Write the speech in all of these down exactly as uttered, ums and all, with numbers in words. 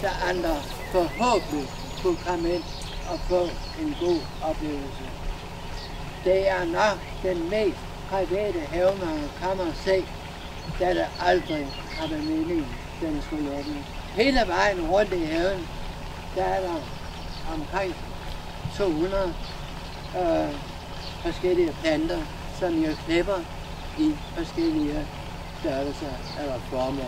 så andre forhåbentlig kunne komme ind og få en god oplevelse. Det er nok den mest private have, man kan se, da det aldrig har været meningen, den skulle åbne. Hele vejen rundt i haven, der er der omkring to hundrede øh, forskellige planter, som jeg klipper i forskellige størrelser eller former.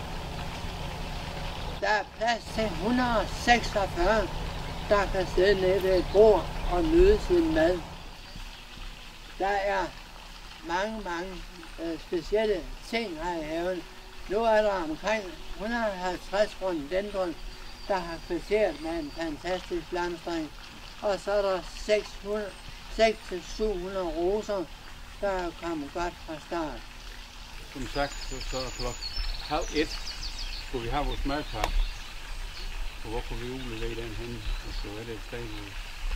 Der er plads til et hundrede og seksogfyrre, der kan sidde nede ved et bord og nyde sin mad. Der er mange, mange øh, specielle ting her i haven. Nu er der omkring et hundrede og halvtreds rhododendron, der har kvarteret med en fantastisk blomstring. Og så er der seks til syv hundrede roser, der er kommet godt fra start. Som sagt, så, så klokken halv et skulle vi have vores madpakke. Og hvor kunne vi udlevere den hen? Og så er det et sted, hvor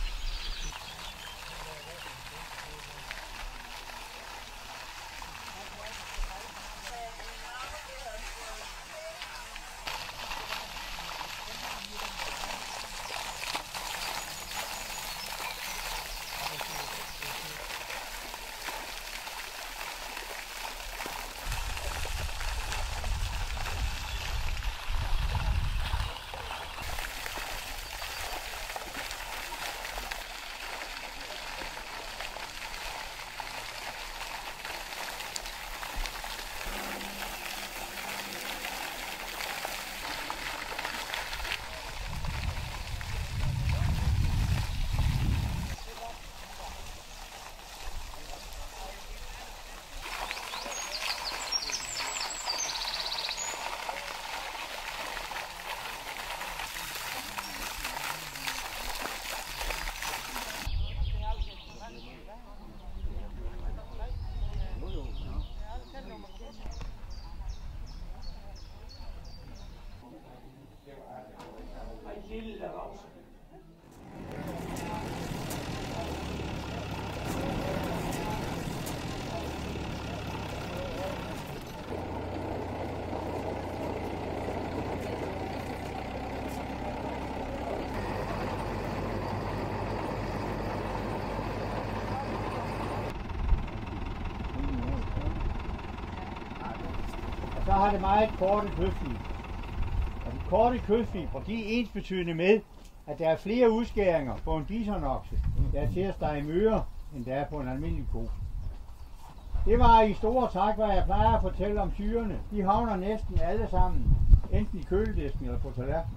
så har det meget korte kystfibre. Og de korte kystfibre, de er ensbetydende med, at der er flere udskæringer på en bisonokse, der er til at stege møre, end der er på en almindelig ko. Det var i store træk, hvad jeg plejer at fortælle om syrene. De havner næsten alle sammen, enten i køledisken eller på tallerkenen.